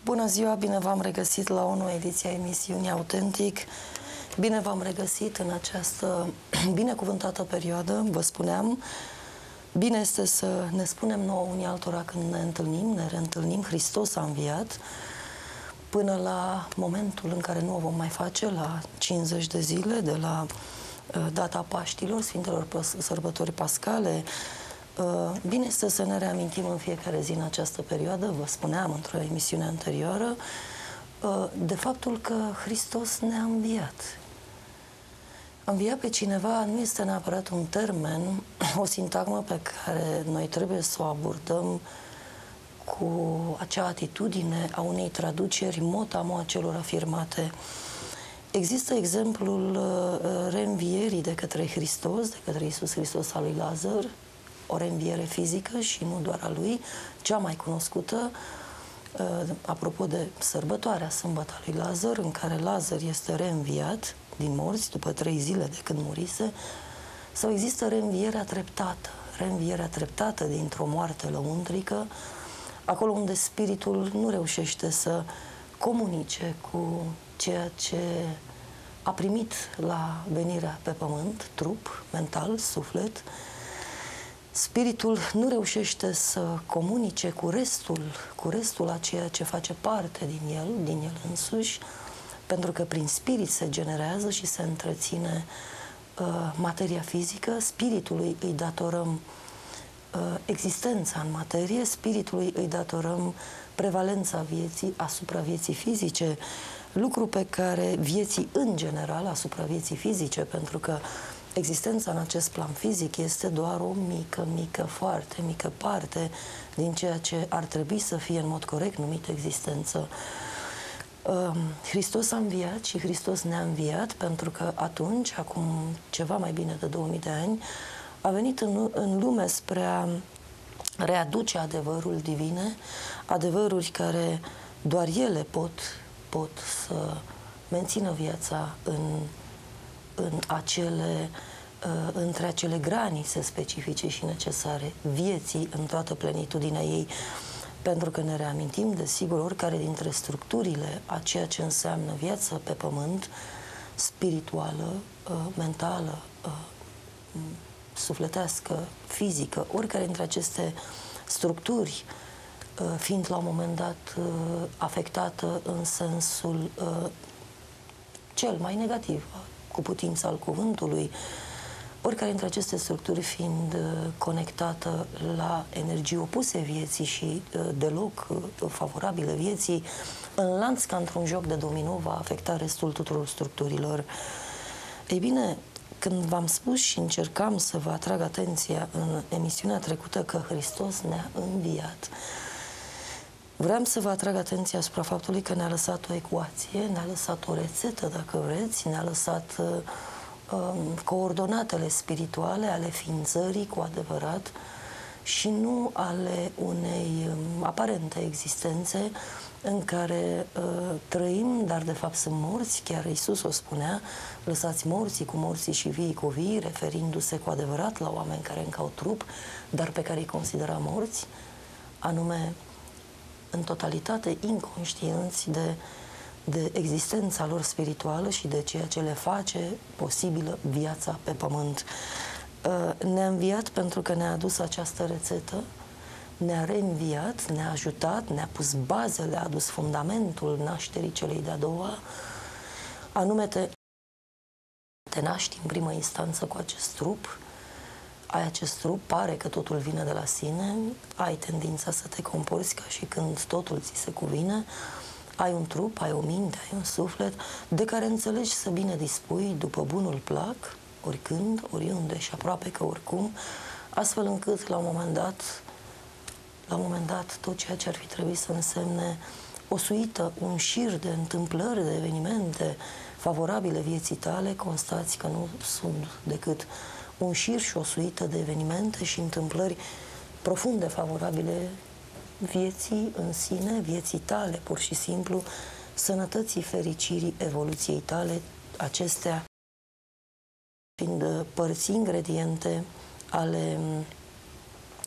Bună ziua, bine v-am regăsit la o nouă ediție a emisiunii Autentic. Bine v-am regăsit în această binecuvântată perioadă, vă spuneam. Bine este să ne spunem nouă unii altora când ne întâlnim, ne reîntâlnim. Hristos a înviat. Până la momentul în care nu o vom mai face, la 50 de zile de la data Paștilor, Sfintelor Sărbători Pascale. Bine este să ne reamintim în fiecare zi în această perioadă, vă spuneam într-o emisiune anterioară, de faptul că Hristos ne-a înviat. A învia pe cineva nu este neapărat un termen, o sintagmă pe care noi trebuie să o abordăm cu acea atitudine a unei traduceri mot-a-mot a celor afirmate. Există exemplul reînvierii de către Hristos, de către Iisus Hristos al lui Lazar, o reînviere fizică și nu doar a lui, cea mai cunoscută, apropo de sărbătoarea sâmbătă a lui Lazar, în care Lazar este reînviat din morți după 3 zile de când murise, sau există reînvierea treptată dintr-o moarte lăuntrică, acolo unde spiritul nu reușește să comunice cu ceea ce a primit la venirea pe pământ, trup, mental, suflet. Spiritul nu reușește să comunice cu restul a ceea ce face parte din el însuși, pentru că prin spirit se generează și se întreține materia fizică. Spiritului îi datorăm existența în materie, spiritului îi datorăm prevalența vieții asupra vieții fizice, lucru pe care vieții în general asupra vieții fizice, pentru că existența în acest plan fizic este doar o mică, foarte mică parte din ceea ce ar trebui să fie în mod corect numit existență. Hristos a înviat și Hristos ne-a înviat pentru că atunci, acum ceva mai bine de 2000 de ani, a venit în lume spre a readuce adevărul divine, adevăruri care doar ele pot să mențină viața între acele granițe specifice și necesare vieții în toată plenitudinea ei, pentru că ne reamintim, desigur, oricare dintre structurile a ceea ce înseamnă viață pe pământ, spirituală, mentală, sufletească, fizică, oricare dintre aceste structuri, fiind la un moment dat afectată în sensul cel mai negativ, cu putința al cuvântului, oricare dintre aceste structuri fiind conectată la energii opuse vieții și deloc favorabile vieții, în lanț ca într-un joc de domino va afecta restul tuturor structurilor. Ei bine, când v-am spus și încercam să vă atrag atenția în emisiunea trecută că Hristos ne-a înviat, vreau să vă atrag atenția asupra faptului că ne-a lăsat o ecuație, ne-a lăsat o rețetă, dacă vreți, ne-a lăsat coordonatele spirituale ale ființării cu adevărat și nu ale unei aparente existențe în care trăim, dar de fapt sunt morți. Chiar Iisus o spunea, lăsați morții cu morții și vii cu vii, referindu-se cu adevărat la oameni care încă au trup, dar pe care îi considera morți, anume în totalitate inconștienți de existența lor spirituală și de ceea ce le face posibilă viața pe pământ. Ne-a înviat pentru că ne-a adus această rețetă, ne-a reînviat, ne-a ajutat, ne-a pus bazele, a adus fundamentul nașterii celei de-a doua, anume te naști în primă instanță cu acest trup, ai acest trup, pare că totul vine de la sine, ai tendința să te comporți ca și când totul ți se cuvine, ai un trup, ai o minte, ai un suflet, de care înțelegi să bine dispui după bunul plac, oricând, oriunde și aproape că oricum, astfel încât la un moment dat, tot ceea ce ar fi trebuit să însemne o suită, un șir de întâmplări, de evenimente favorabile vieții tale, constați că nu sunt decât un șir și o suită de evenimente și întâmplări profunde favorabile vieții în sine, vieții tale, pur și simplu, sănătății, fericirii, evoluției tale, acestea fiind părți ingrediente ale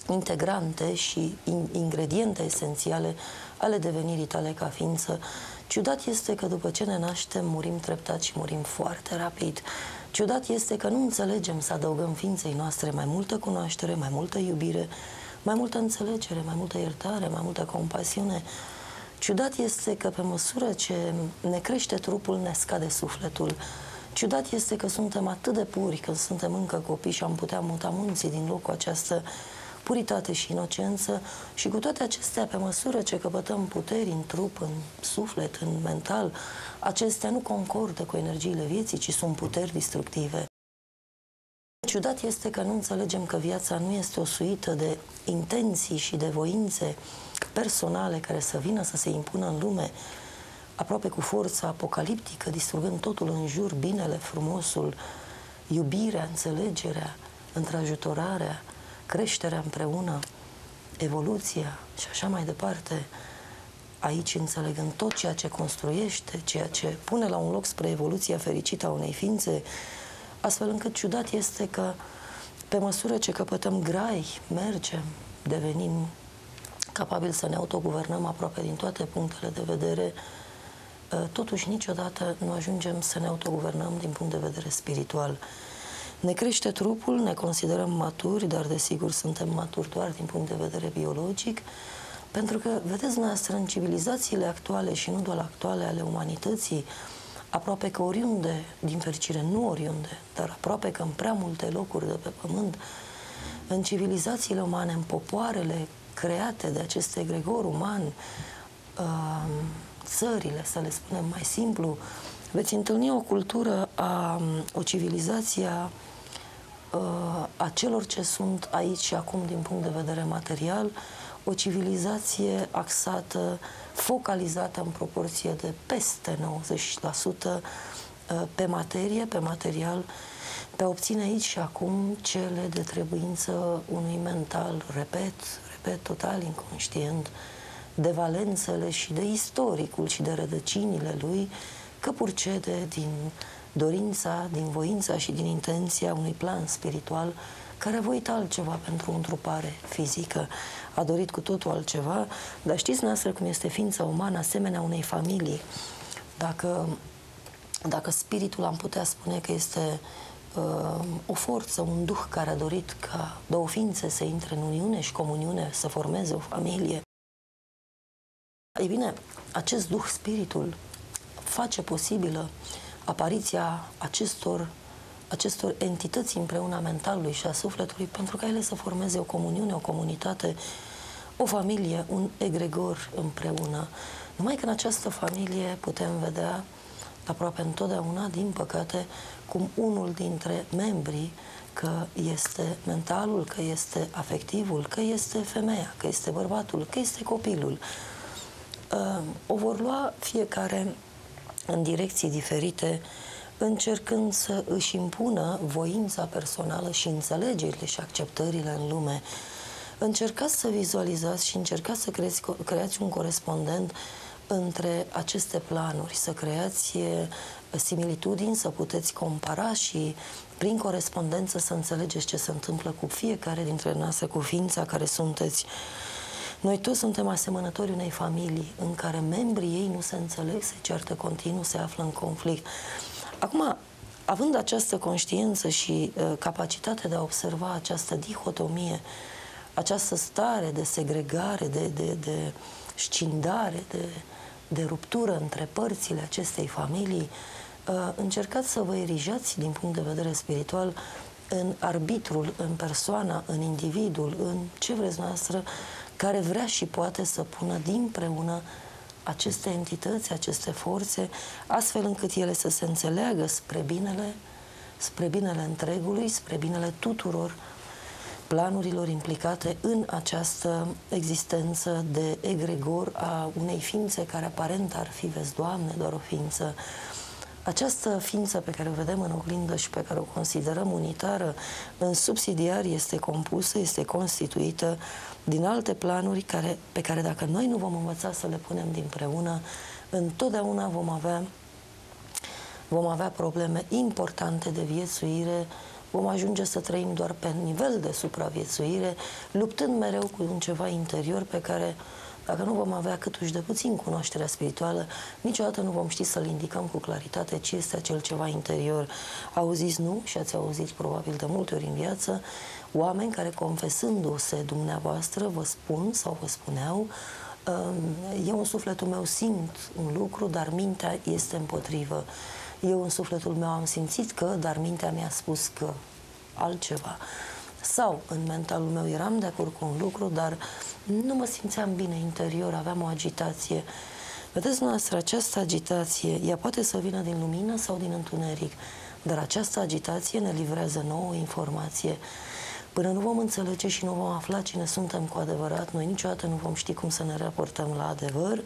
integrante și ingrediente esențiale ale devenirii tale ca ființă. Ciudat este că după ce ne naștem, murim treptat și murim foarte rapid. Ciudat este că nu înțelegem să adăugăm ființei noastre mai multă cunoaștere, mai multă iubire, mai multă înțelegere, mai multă iertare, mai multă compasiune. Ciudat este că pe măsură ce ne crește trupul, ne scade sufletul. Ciudat este că suntem atât de puri când suntem încă copii și am putea muta munții din loc cu această puritate și inocență, și cu toate acestea, pe măsură ce căpătăm puteri în trup, în suflet, în mental, acestea nu concordă cu energiile vieții, ci sunt puteri destructive. Ciudat este că nu înțelegem că viața nu este o suită de intenții și de voințe personale care să vină să se impună în lume, aproape cu forța apocaliptică, distrugând totul în jur, binele, frumosul, iubirea, înțelegerea, întrajutorarea, creșterea împreună, evoluția și așa mai departe. Aici înțelegând tot ceea ce construiește, ceea ce pune la un loc spre evoluția fericită a unei ființe, astfel încât ciudat este că pe măsură ce căpătăm grai, mergem, devenim capabili să ne autoguvernăm aproape din toate punctele de vedere, totuși niciodată nu ajungem să ne autoguvernăm din punct de vedere spiritual. Ne crește trupul, ne considerăm maturi, dar desigur suntem maturi doar din punct de vedere biologic, pentru că, vedeți noastră, în civilizațiile actuale și nu doar actuale ale umanității, aproape că oriunde, din fericire nu oriunde, dar aproape că în prea multe locuri de pe pământ, în civilizațiile umane, în popoarele create de acest egregor uman, țările, să le spunem mai simplu, veți întâlni o cultură, o civilizație a celor ce sunt aici și acum din punct de vedere material, o civilizație axată, focalizată în proporție de peste 90% pe materie, pe material, pe a obține aici și acum cele de trebuință unui mental, repet, total inconștient, de valențele și de istoricul și de rădăcinile lui, că purcede din dorința, din voința și din intenția unui plan spiritual care a voit altceva pentru o întrupare fizică. A dorit cu totul altceva, dar știți noastră cum este ființa umană, asemenea unei familii. Dacă spiritul am putea spune că este o forță, un duh care a dorit ca două ființe să intre în uniune și comuniune, să formeze o familie, ei bine, acest duh, spiritul, face posibilă apariția acestor entități împreună a mentalului și a sufletului, pentru ca ele să formeze o comuniune, o comunitate, o familie, un egregor împreună. Numai că în această familie putem vedea aproape întotdeauna, din păcate, cum unul dintre membrii, că este mentalul, că este afectivul, că este femeia, că este bărbatul, că este copilul, o vor lua fiecare în direcții diferite, încercând să își impună voința personală și înțelegerile și acceptările în lume. Încercați să vizualizați și încercați să creați un corespondent între aceste planuri, să creați similitudini, să puteți compara și prin corespondență să înțelegeți ce se întâmplă cu fiecare dintre noastre, cu ființa care sunteți. Noi toți suntem asemănători unei familii în care membrii ei nu se înțeleg, se ceartă continuu, se află în conflict. Acum, având această conștiință și capacitatea de a observa această dihotomie, această stare de segregare, de scindare, de ruptură între părțile acestei familii, încercați să vă erijați din punct de vedere spiritual în arbitrul, în persoana, în individul, în ce vreți noastră, care vrea și poate să pună dinpreună aceste entități, aceste forțe, astfel încât ele să se înțeleagă spre binele întregului, spre binele tuturor planurilor implicate în această existență de egregor a unei ființe care aparent ar fi, vezi, Doamne, doar o ființă. Această ființă pe care o vedem în oglindă și pe care o considerăm unitară, în subsidiar este compusă, este constituită din alte planuri pe care dacă noi nu vom învăța să le punem dinpreună, întotdeauna vom avea probleme importante de viețuire, vom ajunge să trăim doar pe nivel de supraviețuire, luptând mereu cu un ceva interior pe care, dacă nu vom avea câtuși de puțin cunoașterea spirituală, niciodată nu vom ști să-l indicăm cu claritate ce este acel ceva interior. Auziți, nu? Și ați auzit probabil de multe ori în viață, oameni care, confesându-se dumneavoastră, vă spun sau vă spuneau: eu în sufletul meu simt un lucru, dar mintea este împotrivă. Eu în sufletul meu am simțit că, dar mintea mi-a spus că altceva. Sau în mentalul meu eram de acord cu un lucru, dar nu mă simțeam bine interior, aveam o agitație. Vedeți noastră, această agitație, ea poate să vină din lumină sau din întuneric, dar această agitație ne livrează nouă informație. Până nu vom înțelege și nu vom afla cine suntem cu adevărat, noi niciodată nu vom ști cum să ne raportăm la adevăr,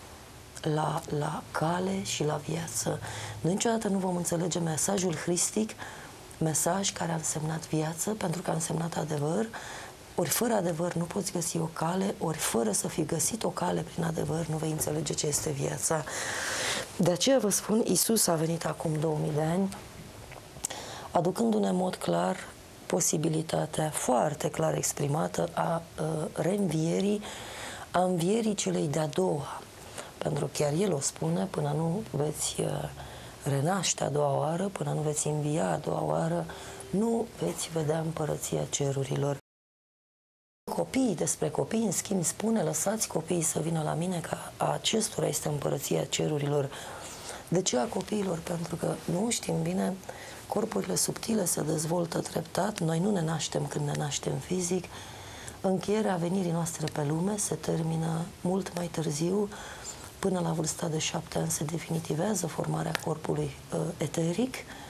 la cale și la viață. Noi niciodată nu vom înțelege mesajul hristic, mesaj care a însemnat viață, pentru că a însemnat adevăr. Ori fără adevăr nu poți găsi o cale, ori fără să fi găsit o cale prin adevăr nu vei înțelege ce este viața. De aceea vă spun, Iisus a venit acum 2000 de ani, aducându-ne în mod clar posibilitatea foarte clar exprimată a reînvierii, a învierii celei de-a doua. Pentru că chiar El o spune, până nu veți renaște a doua oară, până nu veți învia a doua oară, nu veți vedea împărăția cerurilor. Copiii, despre copii, în schimb, spune: lăsați copiii să vină la mine, că a acestora este împărăția cerurilor. De ce a copiilor? Pentru că nu știm bine, corpurile subtile se dezvoltă treptat, noi nu ne naștem când ne naștem fizic, încheierea venirii noastre pe lume se termină mult mai târziu, până la vârsta de 7 ani se definitivează formarea corpului eteric,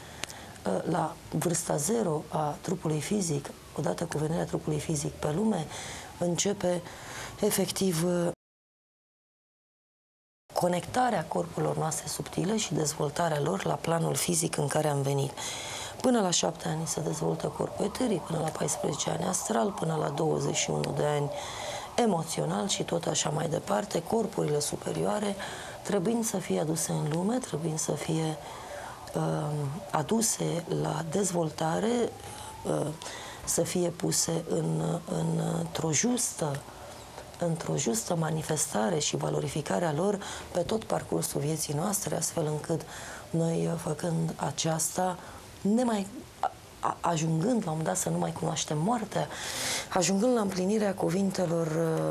la vârsta 0 a trupului fizic, odată cu venirea trupului fizic pe lume, începe efectiv conectarea corpurilor noastre subtile și dezvoltarea lor la planul fizic în care am venit. Până la 7 ani se dezvoltă corpul eteric, până la 14 ani astral, până la 21 de ani emoțional și tot așa mai departe, corpurile superioare trebuind să fie aduse în lume, trebuind să fie aduse la dezvoltare, să fie puse într-o justă manifestare și valorificarea lor pe tot parcursul vieții noastre, astfel încât noi, făcând aceasta, ajungând la un moment dat să nu mai cunoaștem moartea, ajungând la împlinirea cuvintelor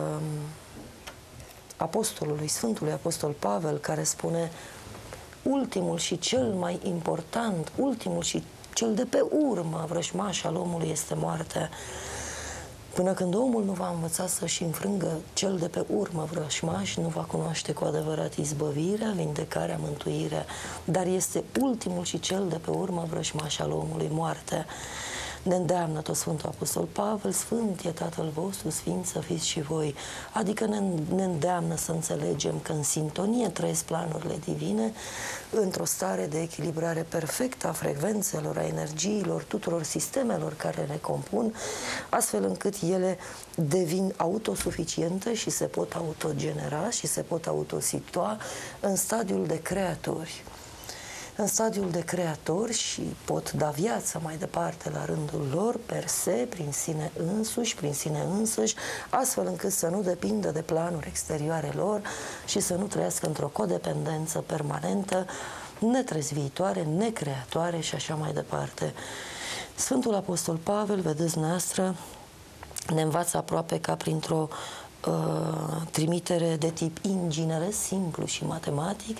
apostolului, Sfântului Apostol Pavel, care spune: ultimul și cel mai important, ultimul și cel de pe urmă vrăjmaș al omului este moartea. Până când omul nu va învăța să-și înfrângă cel de pe urmă vrăjmaș, nu va cunoaște cu adevărat izbăvirea, vindecarea, mântuirea, dar este ultimul și cel de pe urmă vrăjmaș al omului, moartea. Ne îndeamnă tot Sfântul Apostol Pavel: Sfânt e Tatăl vostru, sfinți să fiți și voi. Adică ne îndeamnă să înțelegem că în sintonie trăiesc planurile divine, într-o stare de echilibrare perfectă a frecvențelor, a energiilor, tuturor sistemelor care ne compun, astfel încât ele devin autosuficiente și se pot autogenera și se pot autositua în stadiul de creatori. În stadiul de creatori și pot da viață mai departe la rândul lor, per se, prin sine însuși, prin sine însăși, astfel încât să nu depindă de planuri exterioare lor și să nu trăiască într-o codependență permanentă, netrezviitoare, necreatoare și așa mai departe. Sfântul Apostol Pavel, vedeți noastră, ne învață aproape ca printr-o trimitere de tip ingineresc, simplu și matematic.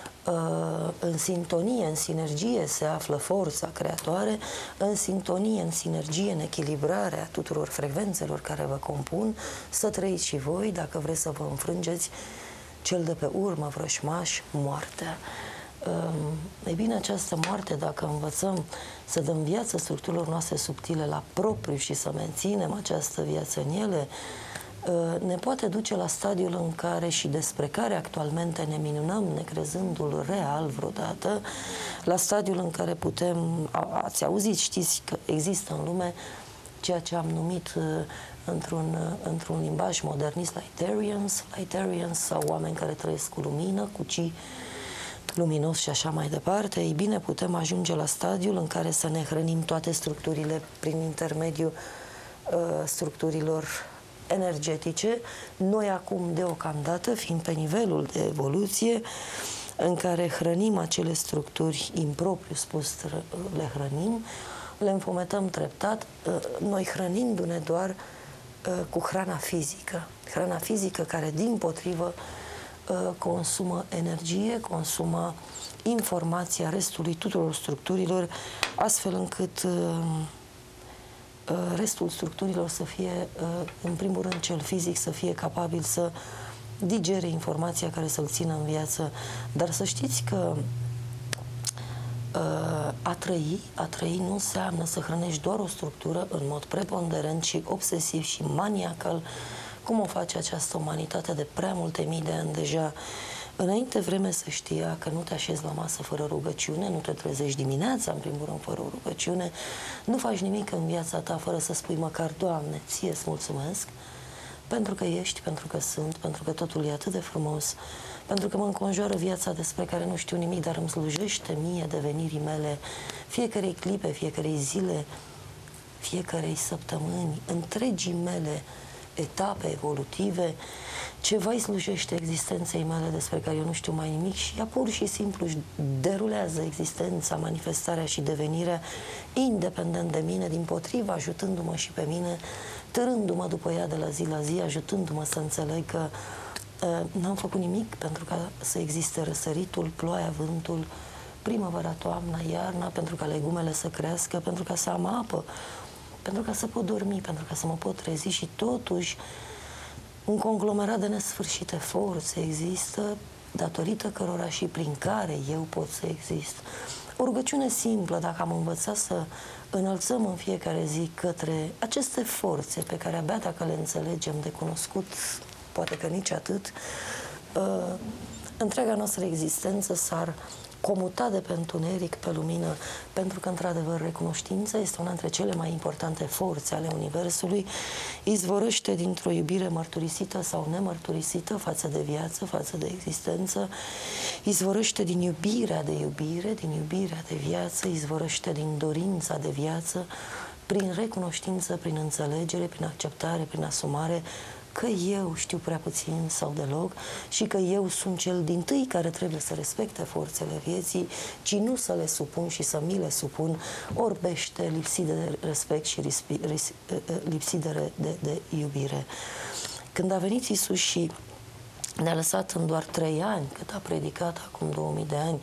În sintonie, în sinergie se află forța creatoare, în sintonie, în sinergie, în echilibrarea tuturor frecvențelor care vă compun, să trăiți și voi, dacă vreți să vă înfrângeți cel de pe urmă vrăjmaș, moartea. Ei bine, această moarte, dacă învățăm să dăm viață structurilor noastre subtile la propriu și să menținem această viață în ele, ne poate duce la stadiul în care și despre care actualmente ne minunăm, necrezându-l real vreodată, la stadiul în care putem, ați auzit, știți că există în ceea ce am numit într-un limbaj modernist Lighterians sau oameni care trăiesc cu lumină, cu luminos și așa mai departe, ei bine, putem ajunge la stadiul în care să ne hrănim toate structurile prin intermediul structurilor energetice. Noi acum, deocamdată, fiind pe nivelul de evoluție în care hrănim acele structuri, impropriu spus, le hrănim, le înfometăm treptat, noi hrănindu-ne doar cu hrana fizică. Hrana fizică care, dimpotrivă, consumă energie, consumă informația restului tuturor structurilor, astfel încât restul structurilor să fie, în primul rând cel fizic, să fie capabil să digere informația care să-l țină în viață. Dar să știți că a trăi nu înseamnă să hrănești doar o structură în mod preponderent și obsesiv și maniacal, cum o face această umanitate de prea multe mii de ani deja. Înainte vreme se știa că nu te așezi la masă fără rugăciune, nu te trezești dimineața, în primul rând, fără o rugăciune, nu faci nimic în viața ta fără să spui măcar, Doamne, ție-ți mulțumesc, pentru că ești, pentru că sunt, pentru că totul e atât de frumos, pentru că mă înconjoară viața despre care nu știu nimic, dar îmi slujește mie devenirii mele, fiecarei clipe, fiecarei zile, fiecarei săptămâni, întregii mele etape evolutive, ceva îi slujește existenței mele despre care eu nu știu mai nimic și ea pur și simplu își derulează existența, manifestarea și devenirea independent de mine, dimpotrivă, ajutându-mă și pe mine, târându-mă după ea de la zi, ajutându-mă să înțeleg că n-am făcut nimic pentru ca să existe răsăritul, ploaia, vântul, primăvara, toamna, iarna, pentru ca legumele să crească, pentru ca să am apă, pentru ca să pot dormi, pentru ca să mă pot trezi și totuși un conglomerat de nesfârșite forțe există, datorită cărora și prin care eu pot să exist. O rugăciune simplă, dacă am învățat să înălțăm în fiecare zi către aceste forțe pe care abia dacă le înțelegem de cunoscut, poate că nici atât, întreaga noastră existență s-ar comuta de pe întuneric pe lumină, pentru că, într-adevăr, recunoștința este una dintre cele mai importante forțe ale Universului, izvorăște dintr-o iubire mărturisită sau nemărturisită față de viață, față de existență, izvorăște din iubirea de iubire, din iubirea de viață, izvorăște din dorința de viață, prin recunoștință, prin înțelegere, prin acceptare, prin asumare, că eu știu prea puțin sau deloc și că eu sunt cel dintâi care trebuie să respecte forțele vieții, ci nu să le supun și să mi le supun, orbește, lipsit de respect și lipsit de iubire. Când a venit Iisus și ne-a lăsat în doar 3 ani, cât a predicat acum 2000 de ani,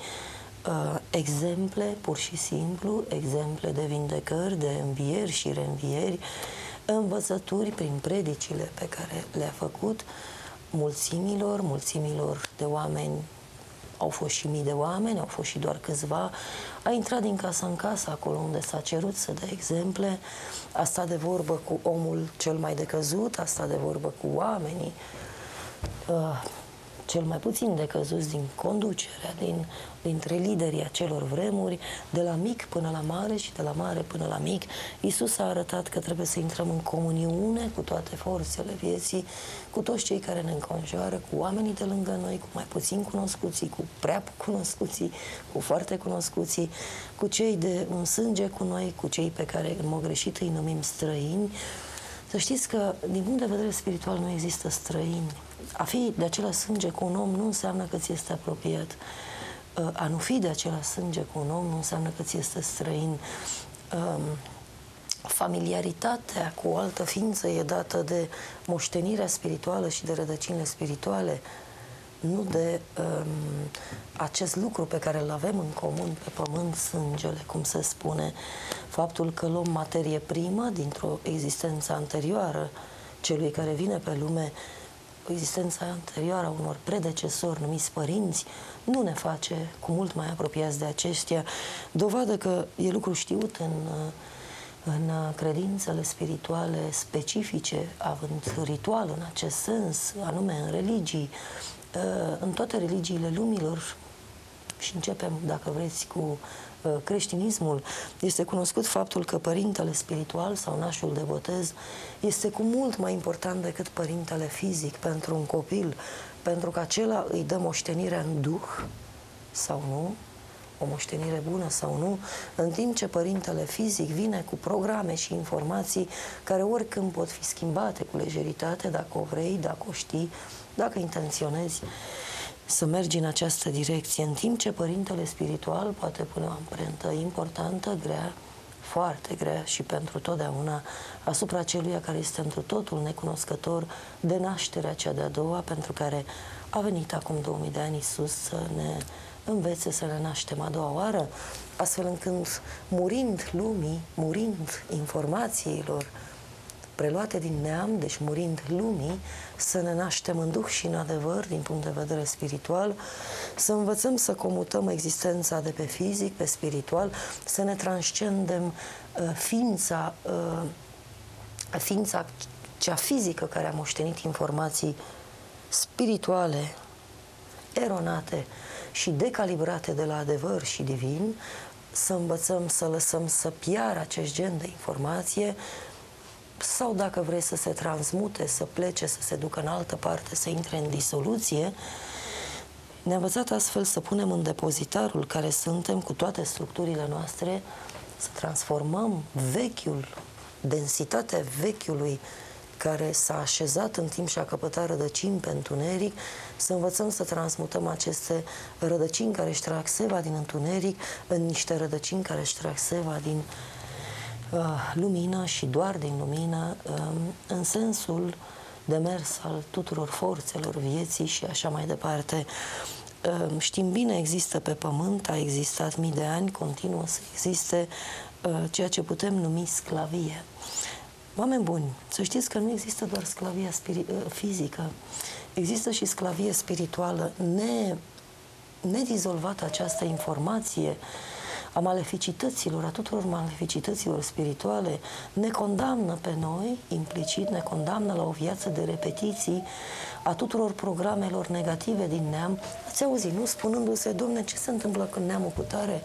exemple, pur și simplu, exemple de vindecări, de învieri și reînvieri, învățături prin predicile pe care le-a făcut mulțimilor de oameni. Au fost și mii de oameni, au fost și doar câțiva. A intrat din casă în casă, acolo unde s-a cerut să dea exemple, a stat de vorbă cu omul cel mai decăzut, a stat de vorbă cu oamenii cel mai puțin decăzuți din conducerea, dintre liderii acelor vremuri, de la mic până la mare și de la mare până la mic. Iisus a arătat că trebuie să intrăm în comuniune cu toate forțele vieții, cu toți cei care ne înconjoară, cu oamenii de lângă noi, cu mai puțin cunoscuții, cu prea cunoscuții, cu foarte cunoscuții, cu cei de un sânge cu noi, cu cei pe care în mod greșit îi numim străini. Să știți că, din punct de vedere spiritual, nu există străini. A fi de același sânge cu un om nu înseamnă că ți este apropiat. A nu fi de același sânge cu un om nu înseamnă că ți este străin. Familiaritatea cu o altă ființă e dată de moștenirea spirituală și de rădăcinile spirituale, nu de acest lucru pe care îl avem în comun pe pământ, sângele, cum se spune, faptul că luăm materie primă dintr-o existență anterioară celui care vine pe lume, o existență anterioară a unor predecesori numiți părinți, nu ne face cu mult mai apropiați de aceștia, dovadă că e lucru știut în credințele spirituale specifice, având ritual în acest sens, anume în religii, în toate religiile lumilor, și începem, dacă vreți, cu creștinismul, este cunoscut faptul că părintele spiritual sau nașul de botez este cu mult mai important decât părintele fizic pentru un copil, pentru că acela îi dă moștenirea în duh, sau nu, o moștenire bună sau nu, în timp ce părintele fizic vine cu programe și informații care oricând pot fi schimbate cu lejeritate, dacă o vrei, dacă o știi, dacă intenționezi să mergi în această direcție, în timp ce părintele spiritual poate pune o amprentă importantă, grea, foarte grea și pentru totdeauna asupra celuia care este întru totul necunoscător de nașterea cea de-a doua, pentru care a venit acum 2000 de ani Iisus să ne învețe să ne naștem a doua oară, astfel încât, murind lumii, murind informațiilor preluate din neam, deci murind lumii, să ne naștem în duh și în adevăr, din punct de vedere spiritual, să învățăm să comutăm existența de pe fizic, pe spiritual, să ne transcendem ființa cea fizică care a moștenit informații spirituale, eronate și decalibrate de la adevăr și divin, să învățăm să lăsăm să piară acest gen de informație sau, dacă vrei, să se transmute, să plece, să se ducă în altă parte, să intre în disoluție. Ne-a învățat astfel să punem în depozitarul care suntem, cu toate structurile noastre, să transformăm vechiul, densitatea vechiului care s-a așezat în timp și a căpătat rădăcini pe întuneric, să învățăm să transmutăm aceste rădăcini care își trag seva din întuneric în niște rădăcini care își trag seva din lumină și doar din lumină, în sensul de mers al tuturor forțelor vieții și așa mai departe. Știm bine, există pe pământ, a existat mii de ani, continuă să existe ceea ce putem numi sclavie. Oameni buni, să știți că nu există doar sclavia fizică, există și sclavie spirituală. Nedizolvată această informație a maleficităților, a tuturor maleficităților spirituale, ne condamnă pe noi, implicit, ne condamnă la o viață de repetiții a tuturor programelor negative din neam. Ați auzit, nu? Spunându-se, Doamne, ce se întâmplă când neamul cutare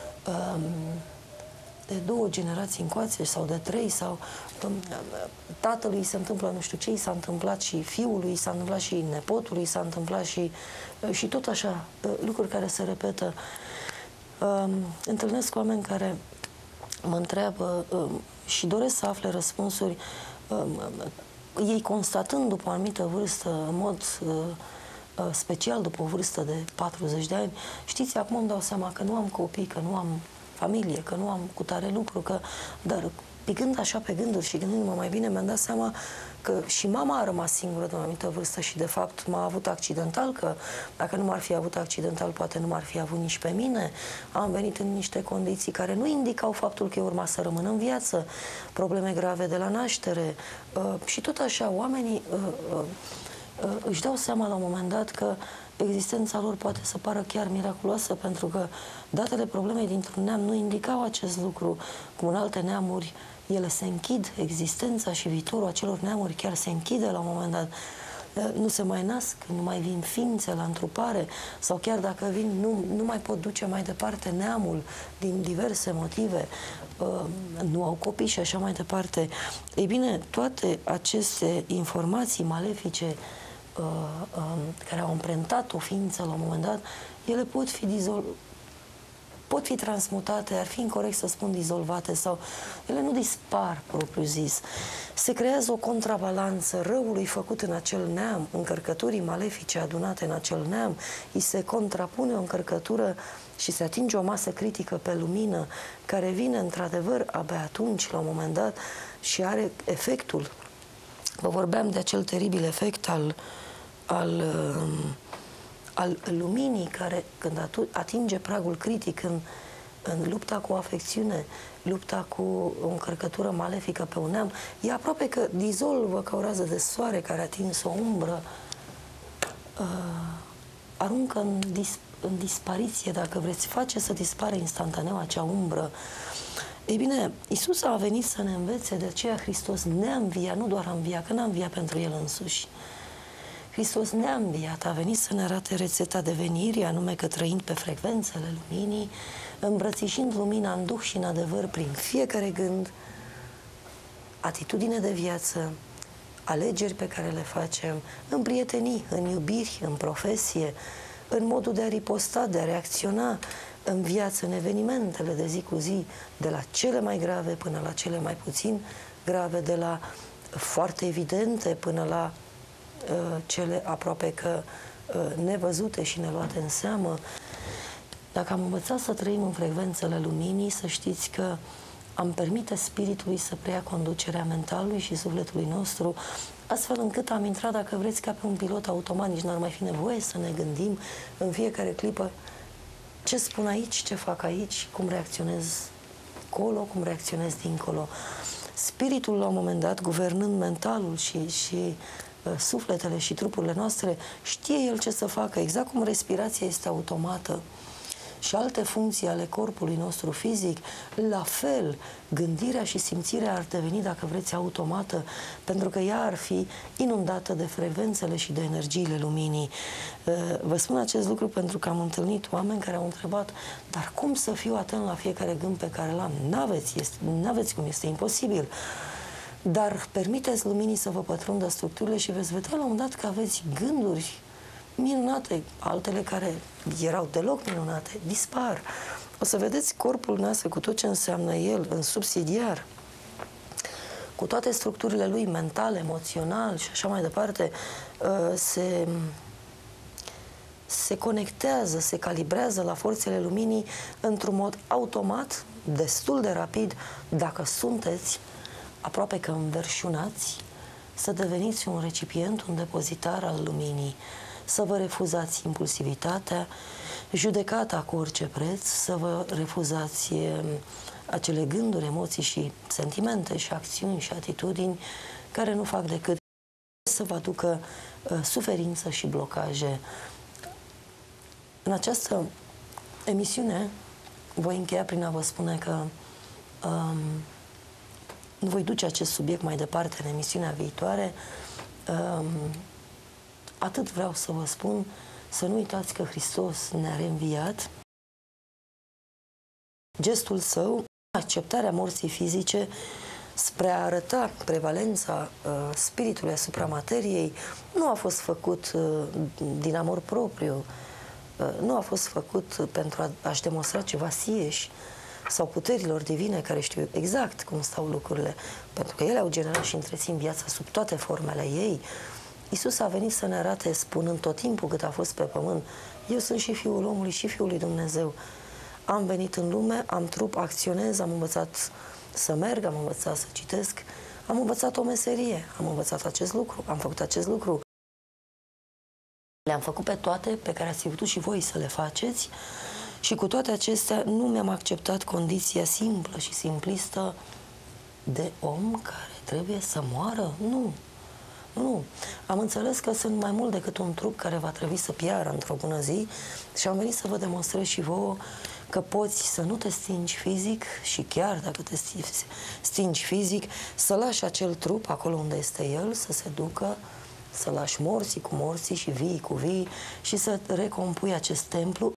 de 2 generații încoace sau de 3 sau tatălui se întâmplă nu știu ce, i s-a întâmplat și fiului, i s-a întâmplat și nepotului, i s-a întâmplat și tot așa, lucruri care se repetă. Întâlnesc oameni care mă întreabă și doresc să afle răspunsuri, ei constatând după o anumită vârstă, în mod special după o vârstă de 40 de ani, știți, acum îmi dau seama că nu am copii, că nu am familie, că nu am cutare lucru, dar picând așa pe gânduri și gândindu-mă mai bine, mi-am dat seama că și mama a rămas singură de o anumită vârstă și, de fapt, m-a avut accidental, că dacă nu m-ar fi avut accidental, poate nu m-ar fi avut nici pe mine. Am venit în niște condiții care nu indicau faptul că eu urma să rămân în viață, probleme grave de la naștere și tot așa, oamenii își dau seama la un moment dat că existența lor poate să pară chiar miraculoasă, pentru că datele problemei dintr-un neam nu indicau acest lucru, cum în alte neamuri ele se închid, existența și viitorul acelor neamuri chiar se închide la un moment dat. Nu se mai nasc, nu mai vin ființe la întrupare, sau chiar dacă vin, nu mai pot duce mai departe neamul din diverse motive, nu au copii și așa mai departe. Ei bine, toate aceste informații malefice care au amprentat o ființă la un moment dat, ele pot fi transmutate, ar fi incorect să spun dizolvate, sau ele nu dispar propriu-zis. Se creează o contrabalanță răului făcut în acel neam, încărcăturii malefice adunate în acel neam, îi se contrapune o încărcătură și se atinge o masă critică pe lumină, care vine într-adevăr abia atunci, la un moment dat, și are efectul. Vă vorbeam de acel teribil efect al luminii, care, când atinge pragul critic în lupta cu o afecțiune, lupta cu o încărcătură malefică pe un neam, e aproape că dizolvă ca o rază de soare care a atins o umbră, aruncă în dispariție, dacă vreți, face să dispare instantaneu acea umbră. Ei bine, Iisus a venit să ne învețe, de aceea Hristos ne-a înviat, nu doar a înviat, că n-a înviat pentru El însuși. Hristos ne-a înviat, a venit să ne arate rețeta devenirii, anume că, trăind pe frecvențele luminii, îmbrățișind lumina în duh și în adevăr prin fiecare gând, atitudine de viață, alegeri pe care le facem, în prietenii, în iubiri, în profesie, în modul de a riposta, de a reacționa în viață, în evenimentele de zi cu zi, de la cele mai grave până la cele mai puțin grave, de la foarte evidente până la cele aproape că nevăzute și neluate în seamă. Dacă am învățat să trăim în frecvențele luminii, să știți că am permite spiritului să preia conducerea mentalului și sufletului nostru, astfel încât am intrat, dacă vreți, ca pe un pilot automat, nici n-ar mai fi nevoie să ne gândim în fiecare clipă ce spun aici, ce fac aici, cum reacționez colo, cum reacționez dincolo. Spiritul, la un moment dat, guvernând mentalul și sufletele și trupurile noastre, știe el ce să facă, exact cum respirația este automată și alte funcții ale corpului nostru fizic, la fel, gândirea și simțirea ar deveni, dacă vreți, automată, pentru că ea ar fi inundată de frecvențele și de energiile luminii. Vă spun acest lucru pentru că am întâlnit oameni care au întrebat, dar cum să fiu atent la fiecare gând pe care l-am? N-aveți cum, este imposibil. Dar permiteți luminii să vă pătrundă structurile și veți vedea la un moment dat că aveți gânduri minunate, altele care erau deloc minunate, dispar. O să vedeți corpul nostru cu tot ce înseamnă el în subsidiar, cu toate structurile lui mental, emoțional și așa mai departe, se conectează, se calibrează la forțele luminii într-un mod automat, destul de rapid, dacă sunteți aproape că înverșunați, să deveniți un recipient, un depozitar al luminii, să vă refuzați impulsivitatea, judecata cu orice preț, să vă refuzați acele gânduri, emoții și sentimente și acțiuni și atitudini care nu fac decât să vă aducă suferință și blocaje. În această emisiune voi încheia prin a vă spune că nu voi duce acest subiect mai departe în emisiunea viitoare. Atât vreau să vă spun, să nu uitați că Hristos ne-a reînviat. Gestul său, acceptarea morții fizice, spre a arăta prevalența spiritului asupra materiei, nu a fost făcut din amor propriu, nu a fost făcut pentru a-și demonstra ceva sieși sau puterilor divine care știu exact cum stau lucrurile, pentru că ele au generat și întrețin viața sub toate formele ei. Iisus a venit să ne arate, spunând tot timpul cât a fost pe pământ, eu sunt și Fiul omului și Fiul lui Dumnezeu. Am venit în lume, am trup, acționez, am învățat să merg, am învățat să citesc, am învățat o meserie, am învățat acest lucru, am făcut acest lucru. Le-am făcut pe toate pe care ați fi putut și voi să le faceți și cu toate acestea nu mi-am acceptat condiția simplă și simplistă de om care trebuie să moară. Nu. Nu. Am înțeles că sunt mai mult decât un trup care va trebui să piară într-o bună zi și am venit să vă demonstrez și vouă că poți să nu te stingi fizic și chiar dacă te stingi fizic, să lași acel trup acolo unde este el, să se ducă, să lași morții cu morții și vii cu vii și să recompui acest templu,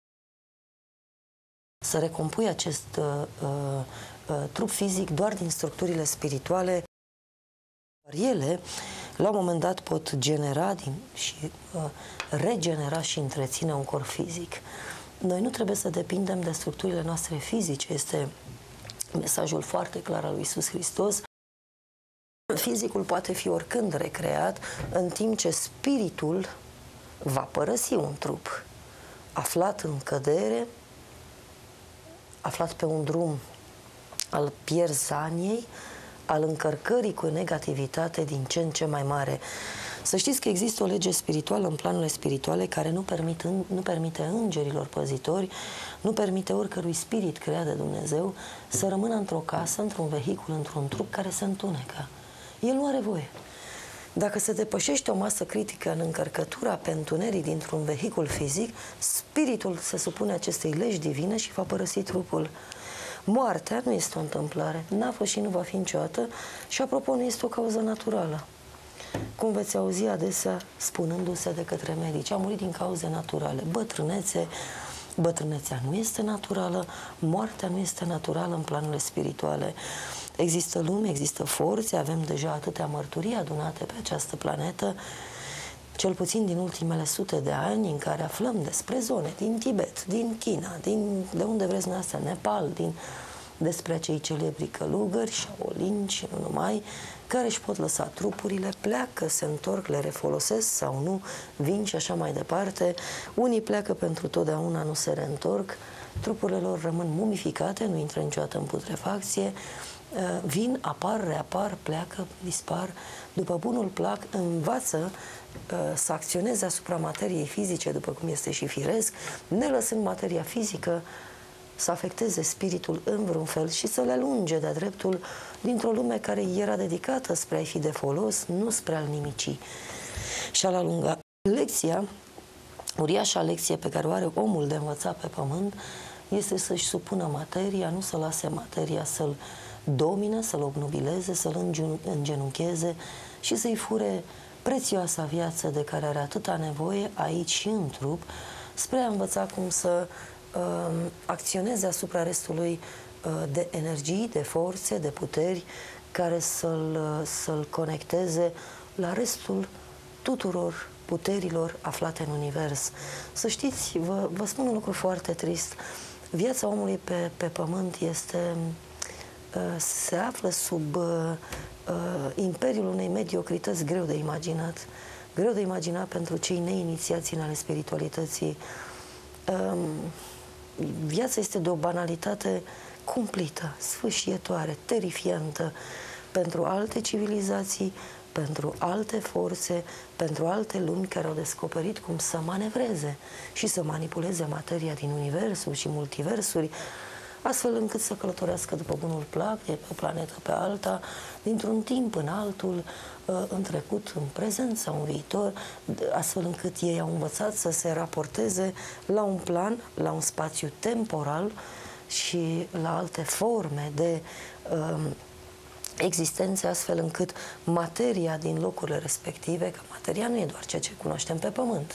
să recompui acest trup fizic doar din structurile spirituale. Ele, la un moment dat, pot genera și regenera și întreține un corp fizic. Noi nu trebuie să depindem de structurile noastre fizice. Este mesajul foarte clar al lui Iisus Hristos. Fizicul poate fi oricând recreat, în timp ce spiritul va părăsi un trup aflat în cădere, aflat pe un drum al pierzaniei, al încărcării cu negativitate din ce în ce mai mare. Să știți că există o lege spirituală în planurile spirituale care nu permite îngerilor păzitori, nu permite oricărui spirit creat de Dumnezeu să rămână într-o casă, într-un vehicul, într-un trup care se întunecă. El nu are voie. Dacă se depășește o masă critică în încărcătura pe întuneric dintr-un vehicul fizic, spiritul se supune acestei legi divine și va părăsi trupul. Moartea nu este o întâmplare, n-a fost și nu va fi niciodată și, apropo, nu este o cauză naturală. Cum veți auzi adesea spunându-se de către medici, a murit din cauze naturale, bătrânețe. Bătrânețea nu este naturală, moartea nu este naturală în planurile spirituale. Există lume, există forțe, avem deja atâtea mărturii adunate pe această planetă. cel puțin din ultimele sute de ani, în care aflăm despre zone din Tibet, din China, de unde vreți dumneavoastră, Nepal, despre acei celebri călugări, Shaolin și nu numai, care își pot lăsa trupurile, pleacă, se întorc, le refolosesc sau nu, vin și așa mai departe. Unii pleacă pentru totdeauna, nu se reîntorc, trupurile lor rămân mumificate, nu intră niciodată în putrefacție, vin, apar, reapar, pleacă, dispar, după bunul plac, învață să acționeze asupra materiei fizice, după cum este și firesc, ne lăsând materia fizică să afecteze spiritul în vreun fel și să le alunge de-a dreptul dintr-o lume care era dedicată spre a fi de folos, nu spre a-l nimici și a-l alunga. Lecția, uriașa lecție pe care o are omul de învățat pe pământ, este să-și supună materia, nu să lase materia să-l domine, să-l obnubileze, să-l îngenuncheze și să-i fure prețioasa viață de care are atâta nevoie aici și în trup, spre a învăța cum să acționeze asupra restului de energii, de forțe, de puteri, care să-l conecteze la restul tuturor puterilor aflate în univers. Să știți, vă spun un lucru foarte trist. Viața omului pe pământ se află sub imperiul unei mediocrități greu de imaginat. Greu de imaginat pentru cei neinițiați în ale spiritualității. Viața este de o banalitate cumplită, sfâșietoare, terifiantă pentru alte civilizații, pentru alte forțe, pentru alte lumi care au descoperit cum să manevreze și să manipuleze materia din universul și multiversuri, astfel încât să călătorească după bunul plac, de pe o planetă pe alta, dintr-un timp în altul, în trecut, în prezent sau în viitor, astfel încât ei au învățat să se raporteze la un plan, la un spațiu temporal și la alte forme de existențe, astfel încât materia din locurile respective, că materia nu e doar ceea ce cunoaștem pe pământ,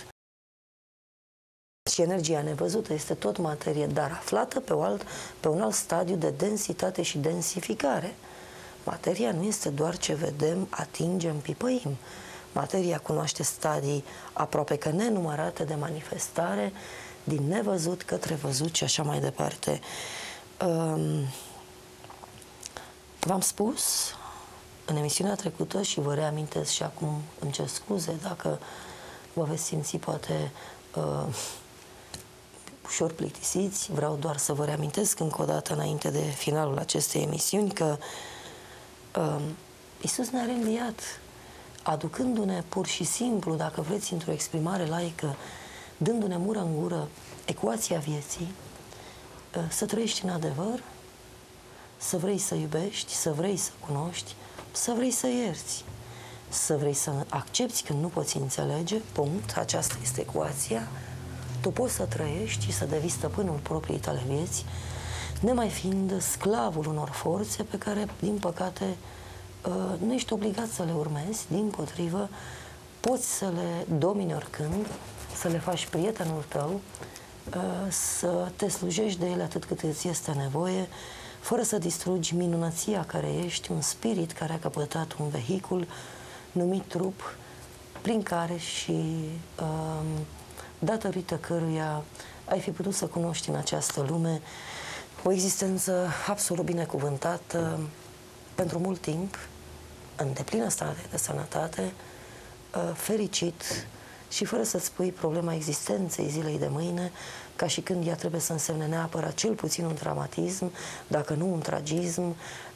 și energia nevăzută este tot materie, dar aflată pe un alt stadiu de densitate și densificare. Materia nu este doar ce vedem, atingem, pipăim. Materia cunoaște stadii aproape că nenumărate de manifestare, din nevăzut către văzut și așa mai departe. V-am spus în emisiunea trecută și vă reamintesc și acum, îmi cer scuze dacă vă veți simți poate ușor plictisiți, vreau doar să vă reamintesc încă o dată înainte de finalul acestei emisiuni că Iisus ne-a reînviat, aducându-ne pur și simplu, dacă vreți, într-o exprimare laică, dându-ne mură în gură ecuația vieții, să trăiești în adevăr, să vrei să iubești, să vrei să cunoști, să vrei să ierți, să vrei să accepti când nu poți înțelege, punct, aceasta este ecuația, tu poți să trăiești și să devii stăpânul proprii tale vieți, nemai fiind sclavul unor forțe pe care, din păcate, nu ești obligat să le urmezi, dimpotrivă, poți să le domini oricând, să le faci prietenul tău, să te slujești de ele atât cât îți este nevoie, fără să distrugi minunăția care ești, un spirit care a căpătat un vehicul numit trup, prin care și datorită căruia ai fi putut să cunoști în această lume o existență absolut binecuvântată pentru mult timp, în deplină stare de sănătate, fericit și fără să-ți pui problema existenței zilei de mâine, ca și când ea trebuie să însemne neapărat cel puțin un dramatism, dacă nu un tragism,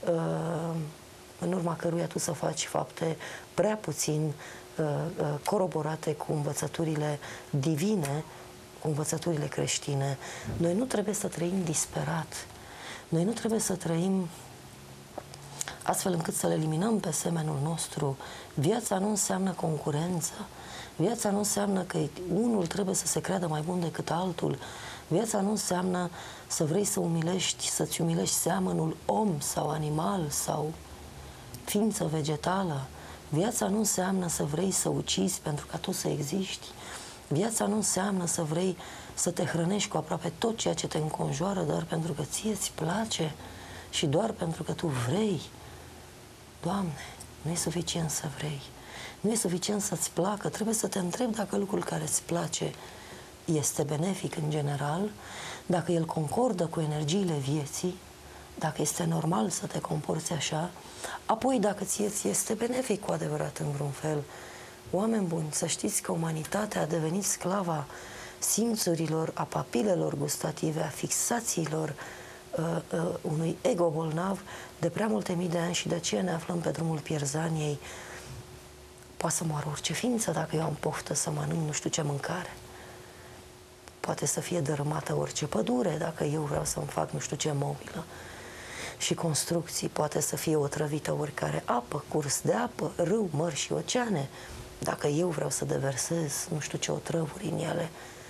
în urma căruia tu să faci fapte prea puțin coroborate cu învățăturile divine, cu învățăturile creștine. Noi nu trebuie să trăim disperat. Noi nu trebuie să trăim astfel încât să-l eliminăm pe semenul nostru. Viața nu înseamnă concurență. Viața nu înseamnă că unul trebuie să se creadă mai bun decât altul. Viața nu înseamnă să vrei să să-ți umilești seamănul om sau animal sau ființă vegetală. Viața nu înseamnă să vrei să ucizi pentru ca tu să existi. Viața nu înseamnă să vrei să te hrănești cu aproape tot ceea ce te înconjoară, doar pentru că ție îți place și doar pentru că tu vrei. Doamne, nu e suficient să vrei. Nu e suficient să-ți placă, trebuie să te întrebi dacă lucrul care îți place este benefic în general, dacă el concordă cu energiile vieții, dacă este normal să te comporți așa, apoi dacă ție-ți este benefic cu adevărat în vreun fel. Oameni buni, să știți că umanitatea a devenit sclava simțurilor, a papilelor gustative, a fixațiilor unui ego bolnav de prea multe mii de ani și de aceea ne aflăm pe drumul pierzaniei. Poate să moară orice ființă dacă eu am poftă să mănânc nu știu ce mâncare. Poate să fie dărâmată orice pădure dacă eu vreau să-mi fac nu știu ce mobilă și construcții. Poate să fie otrăvită oricare apă, curs de apă, râu, mări și oceane, dacă eu vreau să deversez nu știu ce otrăvuri în ele.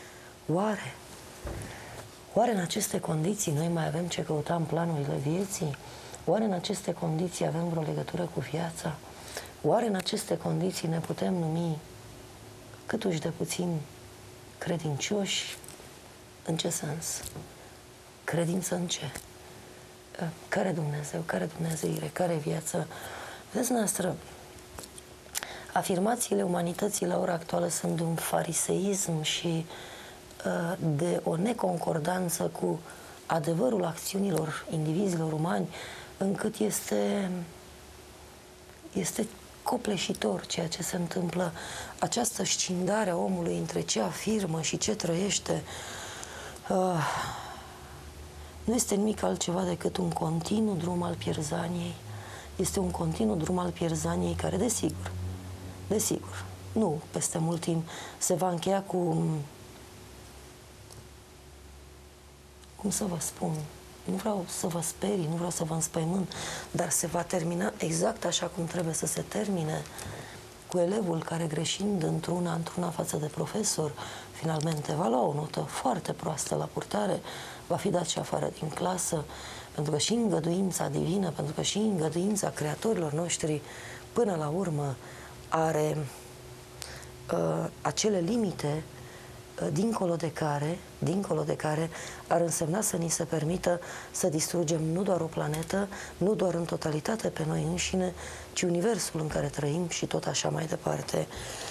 Oare în aceste condiții noi mai avem ce căuta în planurile vieții? Oare în aceste condiții avem vreo legătură cu viața? Oare în aceste condiții ne putem numi câtuși de puțin credincioși? În ce sens? Credință în ce? Care Dumnezeu? Care dumnezeire? Care viață? Vedeți, noastră, afirmațiile umanității la ora actuală sunt de un fariseism și de o neconcordanță cu adevărul acțiunilor indivizilor umani, încât este copleșitor ceea ce se întâmplă. Această scindare a omului între ce afirmă și ce trăiește nu este nimic altceva decât un continuu drum al pierzaniei. Este un continuu drum al pierzaniei care, desigur, nu peste mult timp se va încheia cu, cum să vă spun, nu vreau să vă sperii, nu vreau să vă înspăimânt, dar se va termina exact așa cum trebuie să se termine, cu elevul care, greșind într-una față de profesor, finalmente va lua o notă foarte proastă la purtare, va fi dat și afară din clasă, pentru că și îngăduința divină, pentru că și îngăduința creatorilor noștri, până la urmă, are acele limite dincolo de care ar însemna să ni se permită să distrugem nu doar o planetă, nu doar în totalitate pe noi înșine, ci universul în care trăim și tot așa mai departe.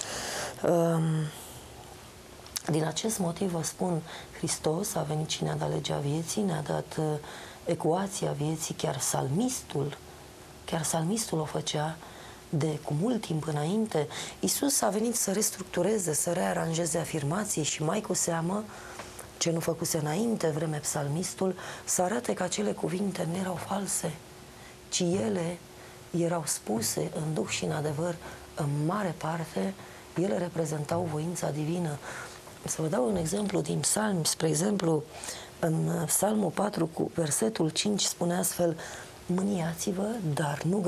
Din acest motiv vă spun, Hristos a venit și ne-a dat legea vieții, ne-a dat ecuația vieții, chiar psalmistul o făcea cu mult timp înainte. Iisus a venit să restructureze, să rearanjeze afirmații și mai cu seamă, ce nu făcuse înainte vreme psalmistul, să arate că acele cuvinte nu erau false, ci ele erau spuse în duh și în adevăr, în mare parte, ele reprezentau voința divină. Să vă dau un exemplu din psalmi, spre exemplu, în Psalmul 4 cu versetul 5 spune astfel: mâniați-vă, dar nu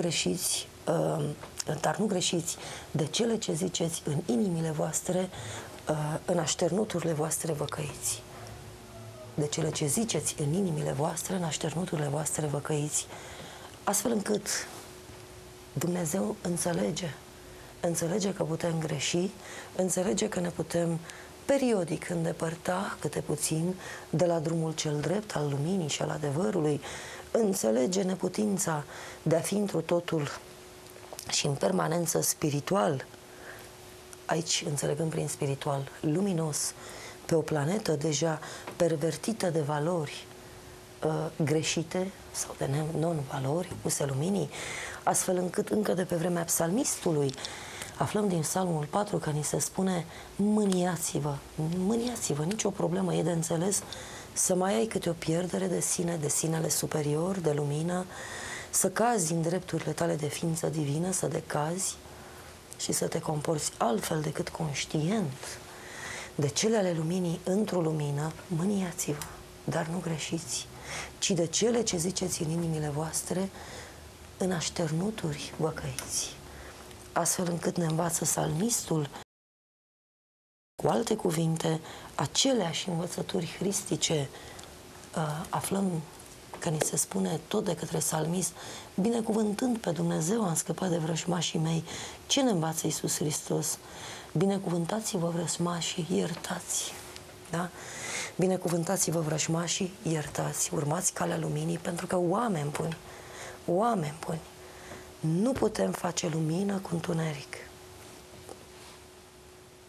greșiți de cele ce ziceți în inimile voastre, în așternuturile voastre văcăiți. De cele ce ziceți în inimile voastre, în așternuturile voastre văcăiți. Astfel încât Dumnezeu înțelege că putem greși, înțelege că ne putem periodic îndepărta câte puțin de la drumul cel drept al luminii și al adevărului, înțelege neputința de a fi întru totul și în permanență spiritual, aici înțelegând prin spiritual, luminos, pe o planetă deja pervertită de valori greșite sau de non-valori puse luminii, astfel încât încă de pe vremea psalmistului aflăm din Psalmul 4 că ni se spune: mâniați-vă, nicio problemă, e de înțeles să mai ai câte o pierdere de sine, de sinele superior, de lumină, să cazi din drepturile tale de ființă divină, să decazi și să te comporți altfel decât conștient de cele ale luminii într-o lumină. Mâniați-vă, dar nu greșiți, ci de cele ce ziceți în inimile voastre, în așternuturi văcăiți. Astfel încât ne învață psalmistul, cu alte cuvinte, aceleași învățături hristice. Aflăm că ni se spune tot de către psalmist: binecuvântând pe Dumnezeu am scăpat de vrăjmașii mei. Ce ne învață Iisus Hristos? Binecuvântați-vă vrăjmașii, iertați. Da? Binecuvântați-vă vrăjmașii, iertați. Urmați calea luminii, pentru că oameni buni, nu putem face lumină cu întuneric.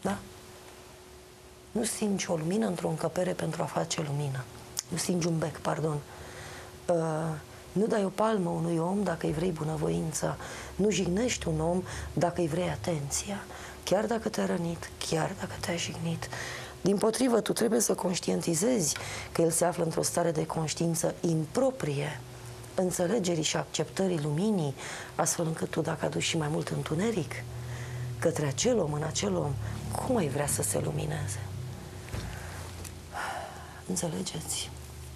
Da? Nu stingi o lumină într-o încăpere pentru a face lumină. Nu stingi un bec, pardon. Nu dai o palmă unui om dacă îi vrei bunăvoința. Nu jignești un om dacă îi vrei atenția. Chiar dacă te-a rănit, chiar dacă te-a jignit. Dimpotrivă, tu trebuie să conștientizezi că el se află într-o stare de conștiință improprie, înțelegerii și acceptării luminii, astfel încât tu, dacă aduci și mai mult întuneric către acel om, în acel om, cum ai vrea să se lumineze? Înțelegeți?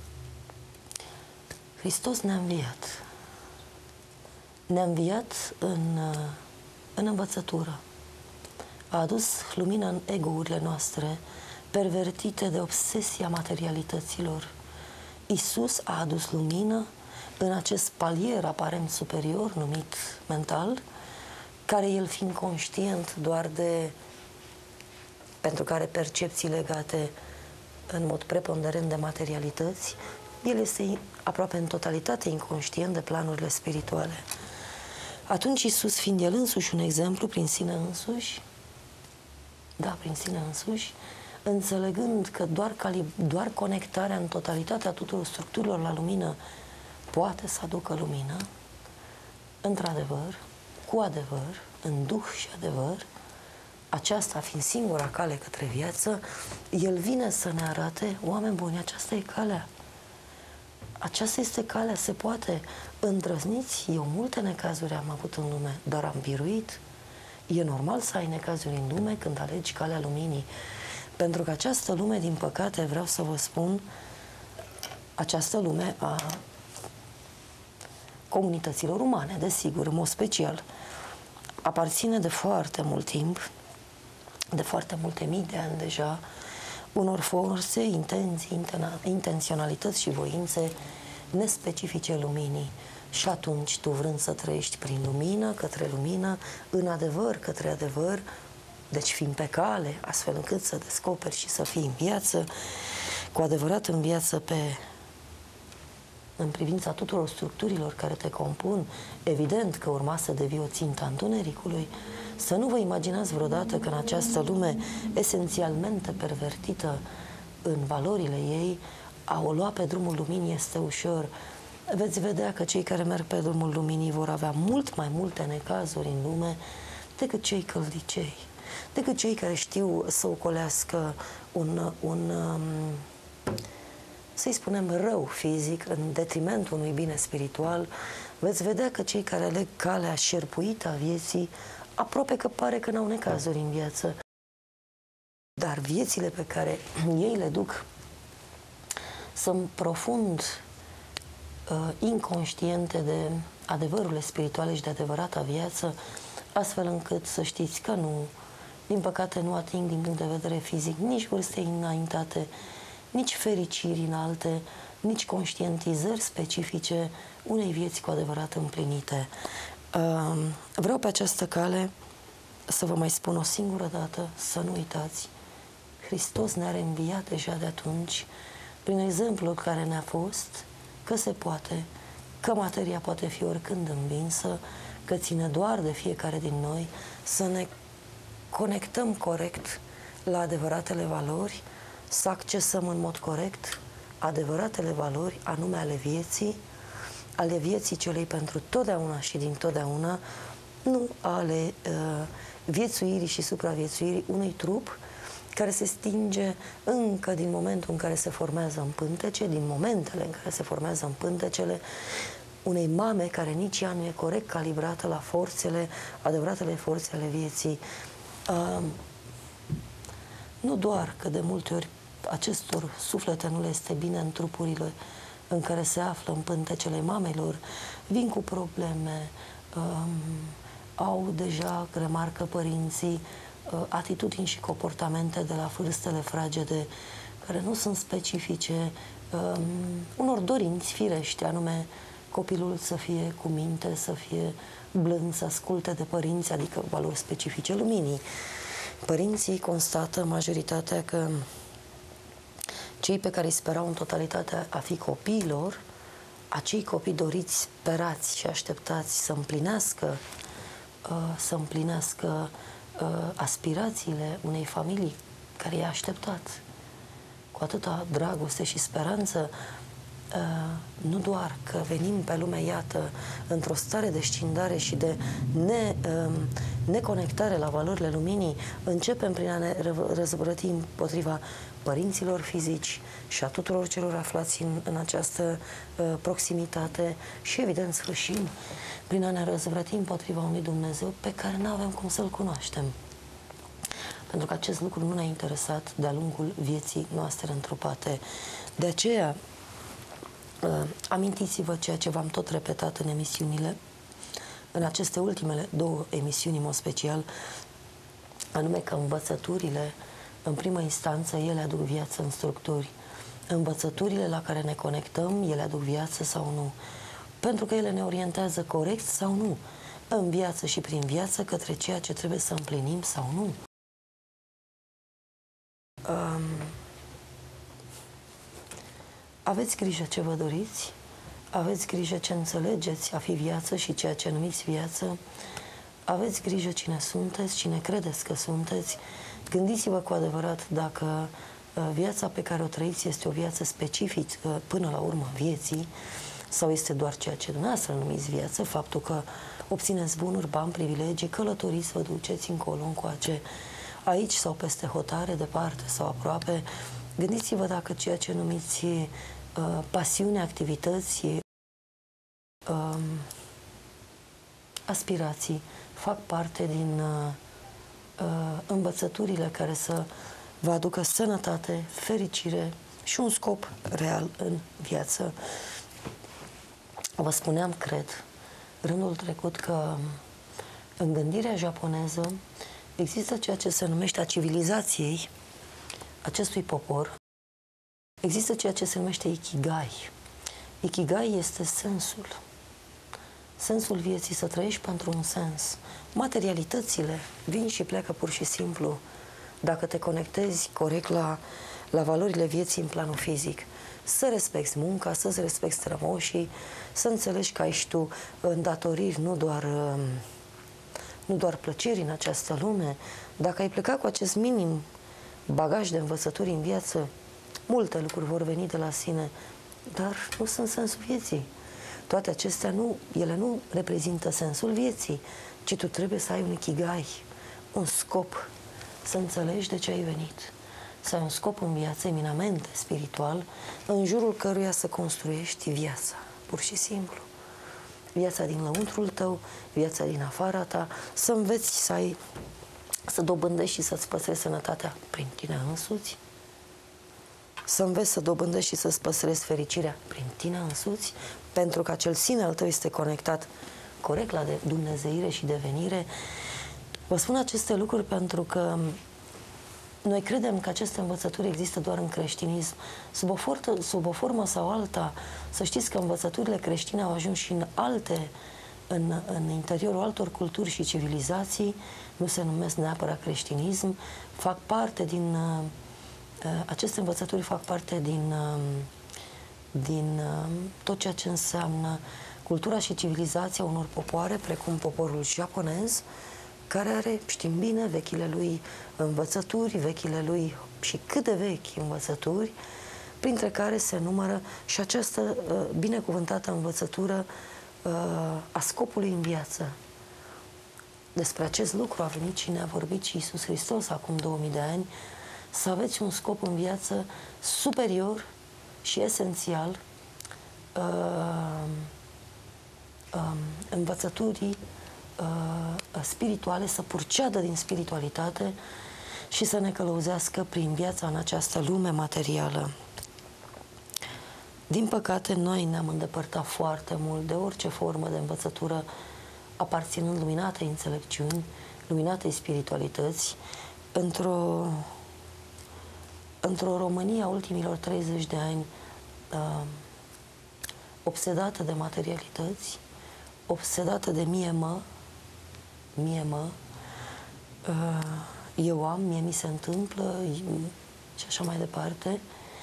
Hristos ne-a înviat. Ne-a înviat în învățătură. A adus lumină în ego-urile noastre, pervertite de obsesia materialităților. Iisus a adus lumină în acest palier aparent superior, numit mental, care el fiind conștient doar de... pentru care percepții legate în mod preponderent de materialități, el este aproape în totalitate inconștient de planurile spirituale. Atunci Iisus, fiind el însuși un exemplu prin sine însuși, da, prin sine însuși, înțelegând că doar conectarea în totalitatea tuturor structurilor la lumină poate să aducă lumină, într-adevăr, cu adevăr, în duh și adevăr, aceasta fiind singura cale către viață, el vine să ne arate, oameni buni, aceasta e calea. Aceasta este calea, se poate. Îndrăzniți, eu multe necazuri am avut în lume, dar am biruit. E normal să ai necazuri în lume când alegi calea luminii. Pentru că această lume, din păcate, vreau să vă spun, această lume a comunităților umane, desigur, în mod special, aparține de foarte mult timp, de foarte multe mii de ani deja, unor forțe, intenții, intenționalități și voințe nespecifice luminii. Și atunci tu, vrând să trăiești prin lumină, către lumină, în adevăr, către adevăr, deci fiind pe cale, astfel încât să descoperi și să fii în viață, cu adevărat în viață în privința tuturor structurilor care te compun, evident că urma să devii o țintă a întunericului. Să nu vă imaginați vreodată că în această lume esențialmente pervertită în valorile ei, a o lua pe drumul luminii este ușor. Veți vedea că cei care merg pe drumul luminii vor avea mult mai multe necazuri în lume decât cei căldicei, decât cei care știu să ocolească să-i spunem, rău fizic în detrimentul unui bine spiritual. Veți vedea că cei care aleg calea șerpuită a vieții, aproape că pare că n-au necazuri în viață. Dar viețile pe care ei le duc sunt profund inconștiente de adevărurile spirituale și de adevărata viață, astfel încât să știți că nu, din păcate, nu ating din punct de vedere fizic nici vârste înaintate, nici fericiri înalte, nici conștientizări specifice unei vieți cu adevărat împlinite. Vreau pe această cale să vă mai spun o singură dată, să nu uitați, Hristos ne-a reînviat deja de atunci, prin exemplul care ne-a fost, că se poate, că materia poate fi oricând învinsă, că ține doar de fiecare din noi să ne conectăm corect la adevăratele valori, să accesăm în mod corect adevăratele valori, anume ale vieții celei pentru totdeauna și din totdeauna, nu ale viețuirii și supraviețuirii unui trup care se stinge încă din momentul în care se formează în pântece, din momentele în care se formează în pântecele unei mame care nici ea nu e corect calibrată la forțele, adevăratele forțe ale vieții. Nu doar că de multe ori acestor suflete nu le este bine în trupurile în care se află în pântecele mamelor, vin cu probleme, au deja, remarcă părinții, atitudini și comportamente de la vârstele fragede care nu sunt specifice unor dorinți firești, anume copilul să fie cu minte, să fie blând, să asculte de părinți, adică valori specifice luminii. Părinții constată, majoritatea, că cei pe care îi sperau în totalitate a fi copiilor, acei copii doriți, sperați și așteptați să împlinească aspirațiile unei familii care i-a așteptat cu atâta dragoste și speranță, nu doar că venim pe lume, iată, într-o stare de scindare și de neconectare la valorile luminii, începem prin a ne răzvrăti împotriva părinților fizici și a tuturor celor aflați în această proximitate și, evident, sfârșim prin a ne răzvrăti împotriva unui Dumnezeu pe care nu avem cum să-L cunoaștem. Pentru că acest lucru nu ne-a interesat de-a lungul vieții noastre întrupate. De aceea, amintiți-vă ceea ce v-am tot repetat în emisiunile, în aceste ultimele 2 emisiuni, în mod special, anume că învățăturile, în primă instanță, ele aduc viață în structuri. Învățăturile la care ne conectăm, ele aduc viață sau nu. Pentru că ele ne orientează corect sau nu, în viață și prin viață, către ceea ce trebuie să împlinim sau nu. Aveți grijă ce vă doriți, aveți grijă ce înțelegeți a fi viață și ceea ce numiți viață, aveți grijă cine sunteți, cine credeți că sunteți, gândiți-vă cu adevărat dacă viața pe care o trăiți este o viață specifică până la urmă vieții sau este doar ceea ce dumneavoastră numiți viață, faptul că obțineți bunuri, bani, privilegii, călătoriți, vă duceți încolo, încoace, aici sau peste hotare, departe sau aproape. Gândiți-vă dacă ceea ce numiți pasiune, activități, aspirații fac parte din învățăturile care să vă aducă sănătate, fericire și un scop real în viață. Vă spuneam, cred, rândul trecut că în gândirea japoneză există ceea ce se numește a civilizației acestui popor. Există ceea ce se numește Ikigai. Ikigai este sensul. Sensul vieții, să trăiești pentru un sens. Materialitățile vin și pleacă pur și simplu dacă te conectezi corect la valorile vieții în planul fizic. Să respecti munca, să-ți respecti strămoșii, să înțelegi că ai și tu îndatoriri, nu doar plăceri în această lume. Dacă ai plecat cu acest minim bagaj de învățături în viață, multe lucruri vor veni de la sine, dar nu sunt sensul vieții. Toate acestea ele nu reprezintă sensul vieții, ci tu trebuie să ai un ikigai, un scop, să înțelegi de ce ai venit, să ai un scop în viață eminamente spiritual, în jurul căruia să construiești viața, pur și simplu. Viața din lăuntrul tău, viața din afara ta, să înveți să dobândești și să-ți păstrezi sănătatea prin tine însuți, să înveți să dobândești și să-ți păstrezi fericirea prin tine însuți, pentru că acel sine al tău este conectat corect la dumnezeire și devenire. Vă spun aceste lucruri pentru că noi credem că aceste învățături există doar în creștinism. Sub o formă sau alta, să știți că învățăturile creștine au ajuns și în interiorul altor culturi și civilizații, nu se numesc neapărat creștinism, fac parte din aceste învățături fac parte din tot ceea ce înseamnă cultura și civilizația unor popoare, precum poporul japonez, care are, știm bine, vechile lui învățături, vechile lui și cât de vechi învățături, printre care se numără și această binecuvântată învățătură a scopului în viață. Despre acest lucru a venit și ne-a vorbit și Iisus Hristos acum 2000 de ani, să aveți un scop în viață superior și esențial învățăturii spirituale, să purceadă din spiritualitate și să ne călăuzească prin viața în această lume materială. Din păcate, noi ne-am îndepărtat foarte mult de orice formă de învățătură aparținând luminatei înțelepciuni, luminatei spiritualități, într-o România a ultimilor 30 de ani obsedată de materialități, obsedată de mie mă, eu am, mie mi se întâmplă și așa mai departe.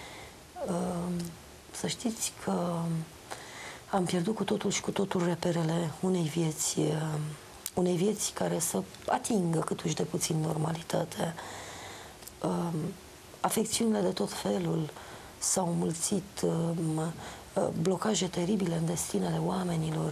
Să știți că am pierdut cu totul și cu totul reperele unei vieți unei vieți care să atingă câtuși de puțin normalitatea. Afecțiunile de tot felul s-au înmulțit, blocaje teribile în destinele oamenilor,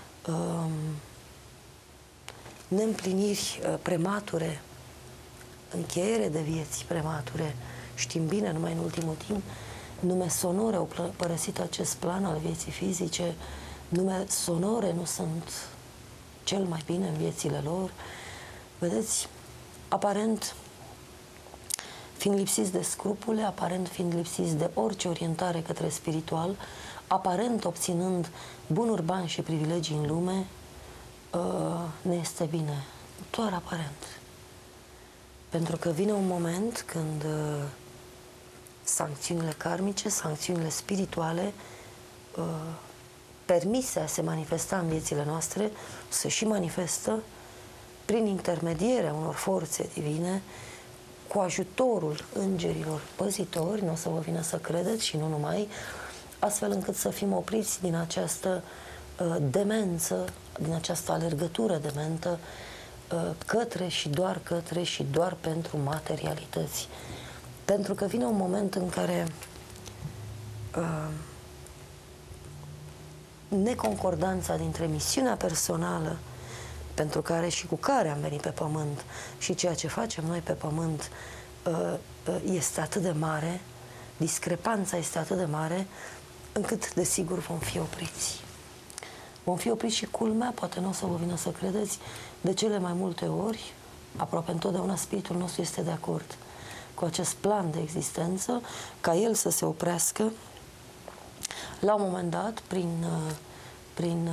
neîmpliniri premature, încheiere de vieți premature. Știm bine, numai în ultimul timp, nume sonore au părăsit acest plan al vieții fizice, nume sonore nu sunt cel mai bine în viețile lor. Vedeți, aparent fiind lipsiți de scrupule, aparent fiind lipsiți de orice orientare către spiritual, aparent obținând bunuri, bani și privilegii în lume, ne este bine. Doar aparent. Pentru că vine un moment când sancțiunile karmice, sancțiunile spirituale permise a se manifesta în viețile noastre, se și manifestă prin intermedierea unor forțe divine, cu ajutorul îngerilor păzitori, nu o să vă vină să credeți și nu numai, astfel încât să fim opriți din această demență, din această alergătură dementă către și doar pentru materialități. Pentru că vine un moment în care neconcordanța dintre misiunea personală pentru care și cu care am venit pe pământ și ceea ce facem noi pe pământ este atât de mare, discrepanța este atât de mare, încât desigur vom fi opriți. Vom fi opriți și culmea, poate nu o să vă vină să credeți, de cele mai multe ori, aproape întotdeauna spiritul nostru este de acord cu acest plan de existență, ca el să se oprească la un moment dat prin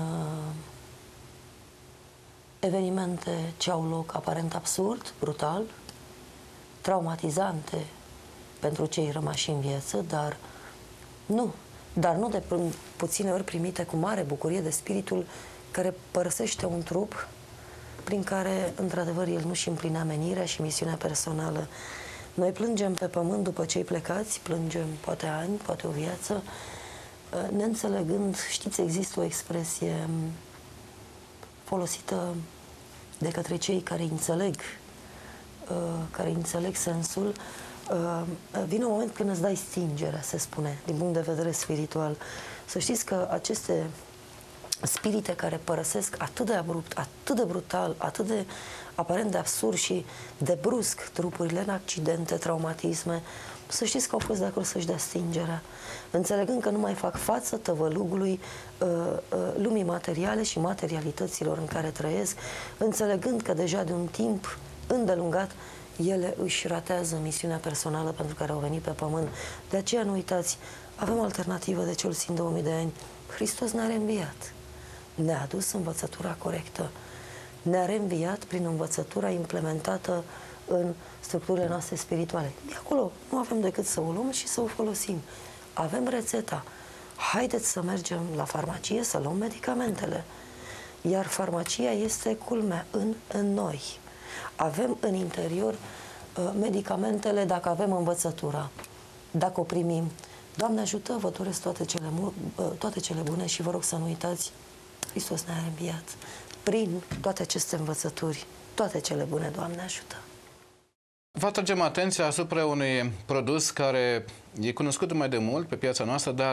evenimente ce au loc aparent absurd, brutal, traumatizante pentru cei rămași în viață, dar nu de puține ori primite cu mare bucurie de spiritul care părăsește un trup prin care, într-adevăr, el nu-și împlinea menirea și misiunea personală. Noi plângem pe pământ după cei plecați, plângem poate ani, poate o viață, neînțelegând, știți, există o expresie folosită de către cei care înțeleg sensul, vine un moment când îți dai stingerea, se spune, din punct de vedere spiritual. Să știți că aceste spirite care părăsesc atât de abrupt, atât de brutal, atât de aparent de absurd și de brusc trupurile în accidente, traumatisme, să știți că au fost de acord să-și dea stingerea, înțelegând că nu mai fac față tăvălugului lumii materiale și materialităților în care trăiesc, înțelegând că deja de un timp îndelungat ele își ratează misiunea personală pentru care au venit pe pământ. De aceea nu uitați, avem alternativă de cel puțin 2000 de ani. Hristos ne-a reînviat. Ne-a adus învățătura corectă. Ne-a reînviat prin învățătura implementată în structurile noastre spirituale. De acolo nu avem decât să o luăm și să o folosim. Avem rețeta. Haideți să mergem la farmacie să luăm medicamentele. Iar farmacia este culmea în noi. Avem în interior medicamentele dacă avem învățătura. Dacă o primim, Doamne ajută, vă doresc toate cele bune și vă rog să nu uitați, Hristos ne-a înviat. Prin toate aceste învățături, toate cele bune, Doamne ajută. Vă atragem atenția asupra unui produs care e cunoscut mai de mult pe piața noastră, dar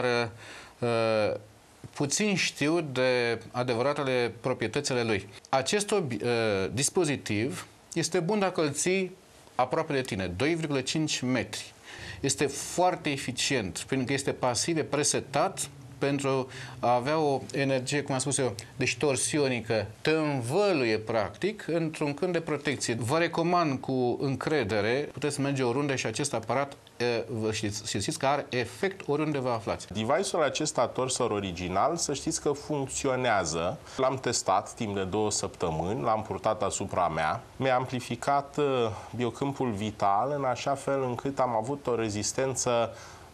puțin știu de adevăratele proprietățile lui. Acest dispozitiv este bun dacă îl ții aproape de tine, 2,5 metri. Este foarte eficient, pentru că este pasiv, e presetat pentru a avea o energie, cum am spus eu, distorsionică, te învăluie practic într-un câmp de protecție. Vă recomand cu încredere, puteți merge oriunde și acest aparat știți că are efect oriunde vă aflați. Device-ul acesta Torsor original, să știți că funcționează. L-am testat timp de 2 săptămâni, l-am purtat asupra mea. Mi-a amplificat biocâmpul vital în așa fel încât am avut o rezistență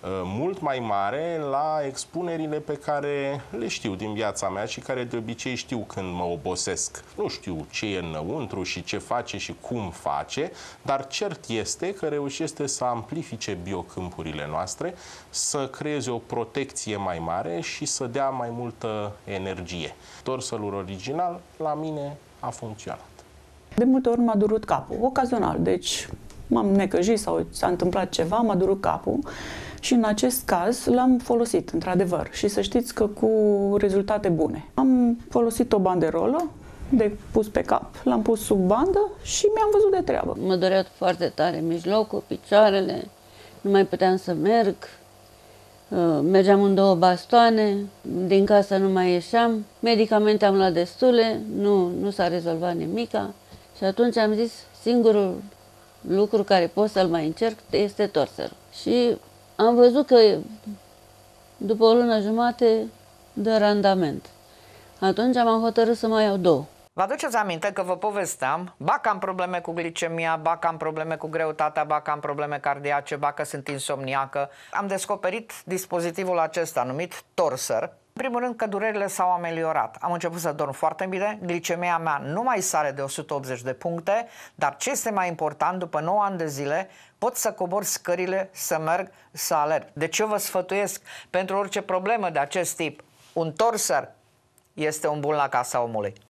mult mai mare la expunerile pe care le știu din viața mea și care de obicei știu când mă obosesc. Nu știu ce e înăuntru și ce face și cum face, dar cert este că reușește să amplifice biocâmpurile noastre, să creeze o protecție mai mare și să dea mai multă energie. Torselul original, la mine, a funcționat. De multe ori m-a durut capul, ocazional, deci m-am necăjit sau s-a întâmplat ceva, m-a durut capul și în acest caz l-am folosit, într-adevăr, și să știți că cu rezultate bune. Am folosit o banderolă de pus pe cap, l-am pus sub bandă și mi-am văzut de treabă. Mă dorea foarte tare mijlocul, picioarele, nu mai puteam să merg, mergeam în 2 bastoane, din casă nu mai ieșeam, medicamente am luat destule, nu s-a rezolvat nimica și atunci am zis, singurul lucru care pot să-l mai încerc este torserul. Și am văzut că după o lună jumate dă randament. Atunci m-am hotărât să mai iau 2. Vă aduceți aminte că vă povesteam, ba că am probleme cu glicemia, ba că am probleme cu greutatea, ba că am probleme cardiace, ba că sunt insomniacă. Am descoperit dispozitivul acesta numit Torser. În primul rând că durerile s-au ameliorat. Am început să dorm foarte bine, glicemia mea nu mai sare de 180 de puncte, dar ce este mai important, după 9 ani de zile, pot să cobor scările, să merg, să alerg. Deci eu vă sfătuiesc, pentru orice problemă de acest tip, un Torser este un bun la casa omului.